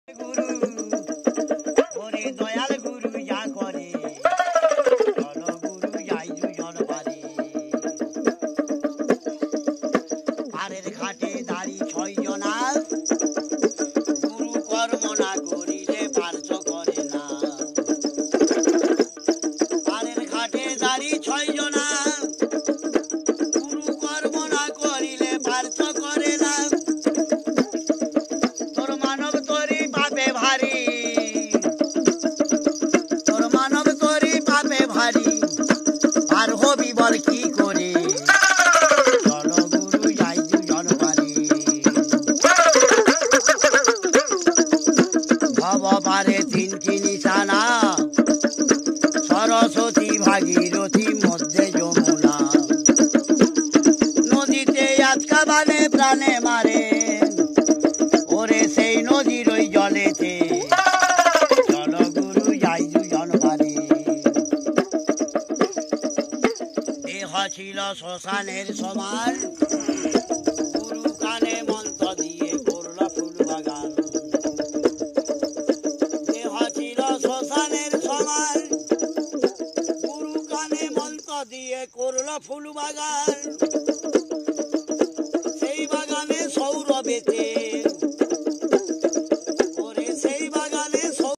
গুরু ওরে দয়াল গুরু যা করে চলো গুরু যাই দুজন পারে পারের ঘাটে দাঁড়ি 6 জনা গুরু কর্ম না করিলে পার্থ করে না পারের ঘাটে দাঁড়ি 6 জনা গুরু কর্ম না করিলে পার্থ করে না তোর মানব তোরি পাপে ভারী তোর মানব তোরি পাপে ভারী আর হবি বল কি করে চলো গুরু যাই দুজন পারে ভব পারে 3টি নিশানা সরস্বতী ভাগীরথী মধ্যে যমুনা নদীতে আজকা বানে প্রাণে মারে ওরে সেই নদীর ওই জলেতে চলো গুরু যাই দুজন পারে দেহ ছিল শ্মশানের সমান গুরু কানে মন্ত্র দিয়ে করল ফুল বাগান দেহ ছিল শ্মশানের সমান গুরু কানে মন্ত্র দিয়ে করল ফুল বাগান সেই বাগানে সৌরভেতে